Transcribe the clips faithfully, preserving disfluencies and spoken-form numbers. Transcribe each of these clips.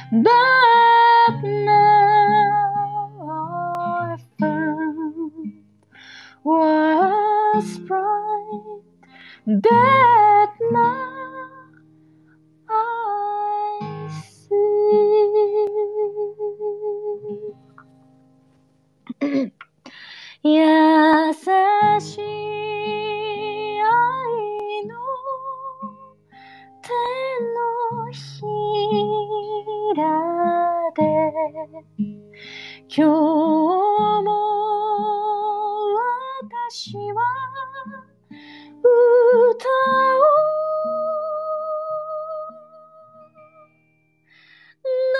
But now I found was bright. That now I see. 優しい愛の手のひらで今日も私は歌を何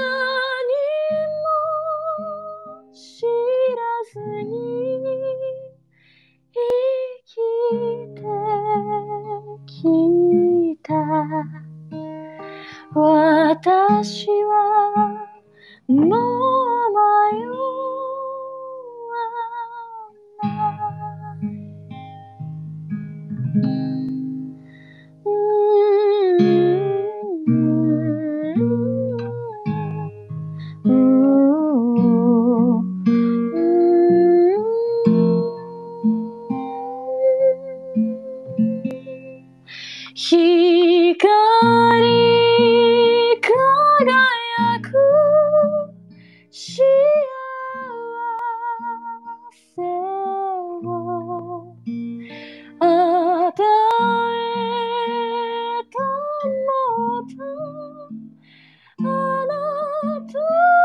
も知らずに生きてきた私はもう迷わない光り輝く幸せを与えたもとあなた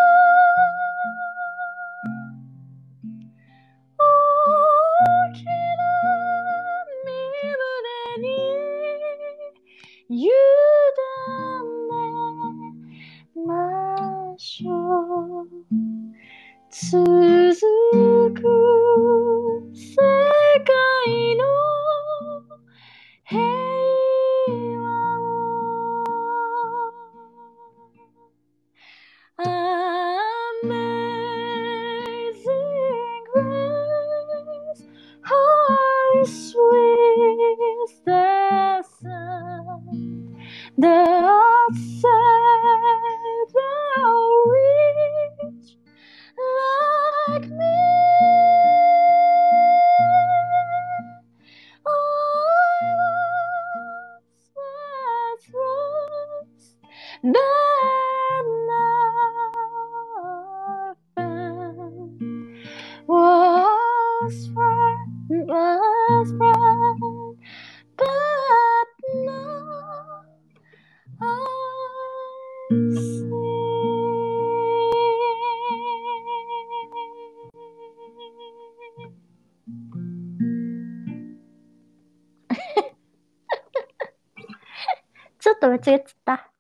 大きな身胸に委ねましょう続く世界の平和を Amazing grace how sweet the sound that saved a wretch like me. I was lost, but now I found was right, was right, but now I see. ちょっと間違っちゃった。